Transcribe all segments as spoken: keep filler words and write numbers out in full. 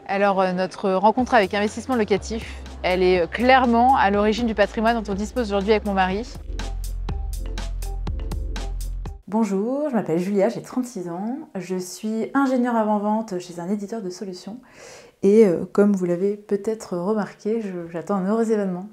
Alors euh, notre rencontre avec Investissement Locatif, elle est clairement à l'origine du patrimoine dont on dispose aujourd'hui avec mon mari. Bonjour, je m'appelle Julia, j'ai trente-six ans, je suis ingénieure avant-vente chez un éditeur de solutions et euh, comme vous l'avez peut-être remarqué, j'attends un heureux événement.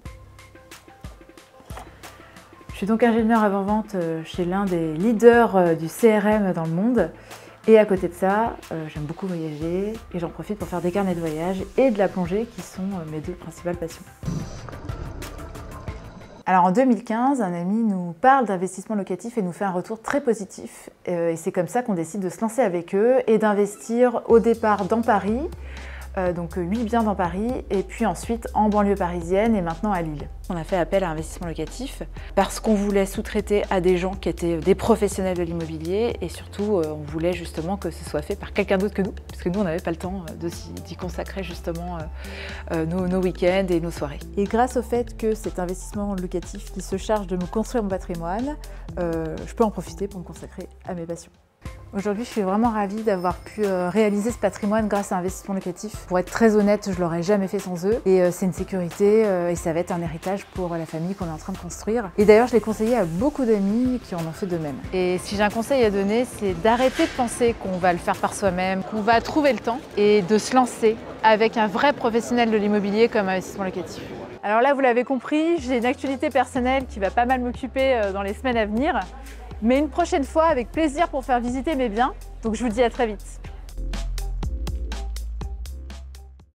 Je suis donc ingénieure avant-vente chez l'un des leaders du C R M dans le monde. Et à côté de ça, euh, j'aime beaucoup voyager et j'en profite pour faire des carnets de voyage et de la plongée qui sont euh, mes deux principales passions. Alors en deux mille quinze, un ami nous parle d'investissement locatif et nous fait un retour très positif. Euh, et c'est comme ça qu'on décide de se lancer avec eux et d'investir au départ dans Paris, euh, donc huit biens dans Paris, et puis ensuite en banlieue parisienne et maintenant à Lille. On a fait appel à Investissement Locatif parce qu'on voulait sous-traiter à des gens qui étaient des professionnels de l'immobilier et surtout on voulait justement que ce soit fait par quelqu'un d'autre que nous, parce que nous on n'avait pas le temps d'y consacrer justement nos, nos week-ends et nos soirées. Et grâce au fait que cet investissement locatif qui se charge de nous construire mon patrimoine, euh, je peux en profiter pour me consacrer à mes passions. Aujourd'hui, je suis vraiment ravie d'avoir pu réaliser ce patrimoine grâce à Investissement Locatif. Pour être très honnête, je ne l'aurais jamais fait sans eux. Et c'est une sécurité et ça va être un héritage pour la famille qu'on est en train de construire. Et d'ailleurs, je l'ai conseillé à beaucoup d'amis qui en ont fait de même. Et si j'ai un conseil à donner, c'est d'arrêter de penser qu'on va le faire par soi-même, qu'on va trouver le temps et de se lancer avec un vrai professionnel de l'immobilier comme Investissement Locatif. Alors là, vous l'avez compris, j'ai une actualité personnelle qui va pas mal m'occuper dans les semaines à venir. Mais une prochaine fois, avec plaisir pour faire visiter mes biens. Donc je vous dis à très vite.